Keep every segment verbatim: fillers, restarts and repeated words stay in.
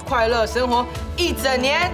快乐生活一整年。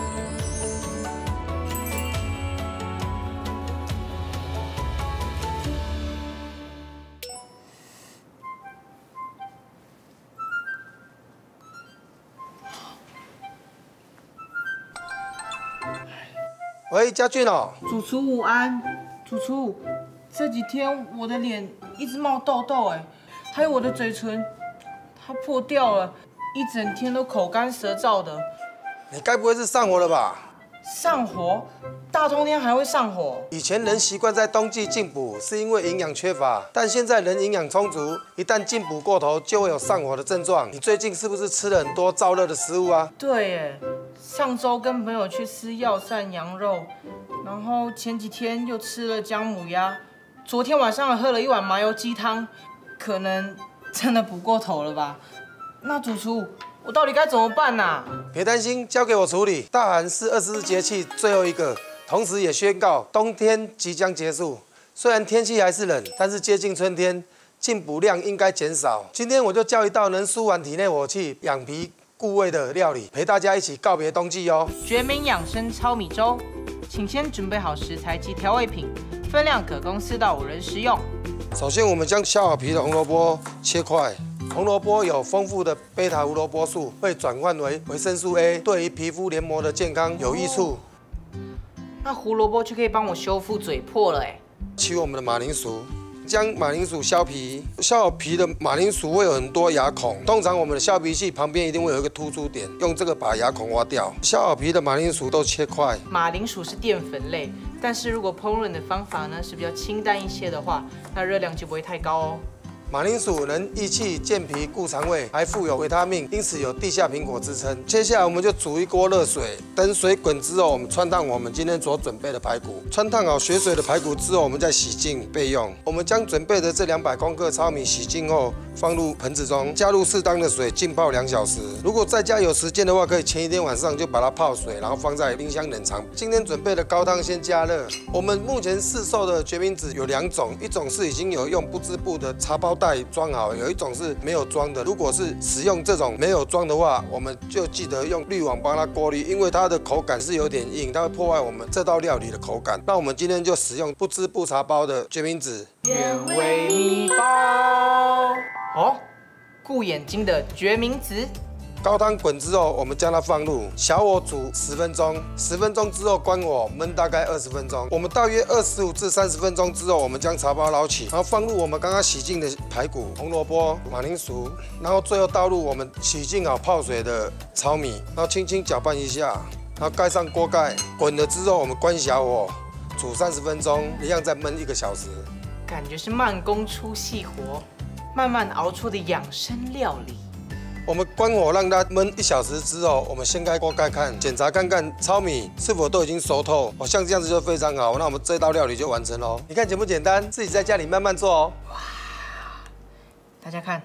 喂，家俊哦， 主厨午安，主厨，这几天我的脸一直冒痘痘，哎，还有我的嘴唇，它破掉了，一整天都口干舌燥的。 你该不会是上火了吧？ 上火？大冬天还会上火？ 以前人习惯在冬季进补，是因为营养缺乏，但现在人营养充足，一旦进补过头，就会有上火的症状。你最近是不是吃了很多燥热的食物啊？ 对耶，上周跟朋友去吃药膳羊肉，然后前几天又吃了姜母鸭，昨天晚上喝了一碗麻油鸡汤，可能真的补过头了吧？那主厨，我到底该怎么办啊？ 别担心，交给我处理。大寒是二十四节气最后一个，同时也宣告冬天即将结束。虽然天气还是冷，但是接近春天，进补量应该减少。今天我就教一道能舒缓体内火气、养脾固胃的料理，陪大家一起告别冬季哦。 绝名养生糙米粥，请先准备好食材及调味品，分量可供四到五人食用。 首先，我们将削好皮的红萝卜切块。红萝卜有丰富的贝塔胡萝卜素，会转换为维生素 A， 对于皮肤黏膜的健康有益处。 那胡萝卜就可以帮我修复嘴破了哎。 取我们的马铃薯，将马铃薯削皮，削好皮的马铃薯会有很多牙孔，通常我们的削皮器旁边一定会有一个突出点，用这个把牙孔挖掉。削好皮的马铃薯都切块。 马铃薯是淀粉类，但是如果烹饪的方法呢是比较清淡一些的话，那热量就不会太高哦。 马铃薯能益气健脾固肠胃，还富有维他命，因此有地下苹果之称。接下来我们就煮一锅热水，等水滚之后，我们汆烫我们今天所准备的排骨。汆烫好血水的排骨之后，我们再洗净备用。我们将准备的这两百公克糙米洗净后，放入盆子中，加入适当的水浸泡两小时。如果在家有时间的话，可以前一天晚上就把它泡水，然后放在冰箱冷藏。今天准备的高汤先加热。我们目前市售的决明子有两种，一种是已经有用不织布的茶包袋装好，有一种是没有装的。如果是使用这种没有装的话，我们就记得用滤网帮它过滤，因为它的口感是有点硬，它会破坏我们这道料理的口感。那我们今天就使用不织布茶包的决明子原味米包哦，顾眼睛的决明子。 高汤滚之后，我们将它放入小火煮十分钟，十分钟之后关火焖大概二十分钟。我们大约二十五至三十分钟之后，我们将茶包捞起，然后放入我们刚刚洗净的排骨、红萝卜、马铃薯，然后最后倒入我们洗净好泡水的糙米，然后轻轻搅拌一下，然后盖上锅盖，滚了之后我们关小火煮三十分钟，一样再焖一个小时。 感觉是慢工出细活，慢慢熬出的养生料理。 我们关火让它焖一小时之后，我们掀开锅盖看，检查看看糙米是否都已经熟透，哦，像这样子就非常好。那我们这道料理就完成喽。你看简不简单？自己在家里慢慢做哦。哇， 大家看，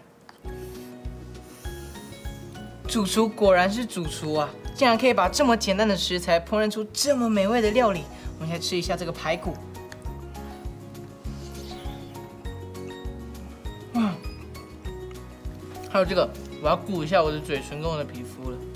主厨果然是主厨啊，竟然可以把这么简单的食材烹饪出这么美味的料理。我们先吃一下这个排骨。嗯，还有这个。我要顾一下我的嘴唇跟我的皮肤了。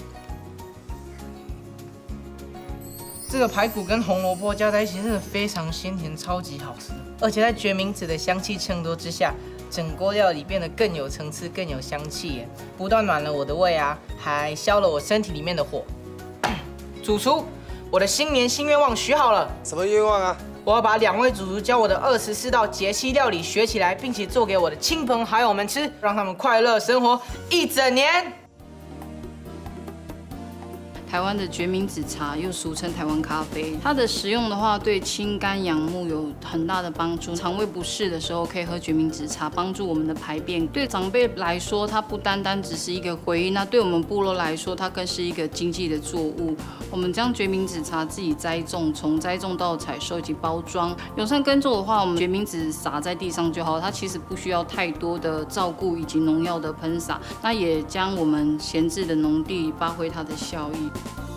这个排骨跟红萝卜加在一起，真的非常鲜甜，超级好吃。而且在决明子的香气衬托之下，整锅料理变得更有层次、更有香气耶，不但暖了我的胃啊，还消了我身体里面的火。主厨，我的新年新愿望许好了。 什么愿望啊？ 我要把两位主厨教我的二十四道节气料理学起来，并且做给我的亲朋好友们吃，让他们快乐生活一整年。 台湾的决明子茶又俗称台湾咖啡，它的食用的话对清肝养目有很大的帮助。肠胃不适的时候可以喝决明子茶，帮助我们的排便。对长辈来说，它不单单只是一个回忆，那对我们部落来说，它更是一个经济的作物。我们将决明子茶自己栽种，从栽种到采收以及包装。友善耕作的话，我们决明子撒在地上就好，它其实不需要太多的照顾以及农药的喷洒，那也将我们闲置的农地发挥它的效益。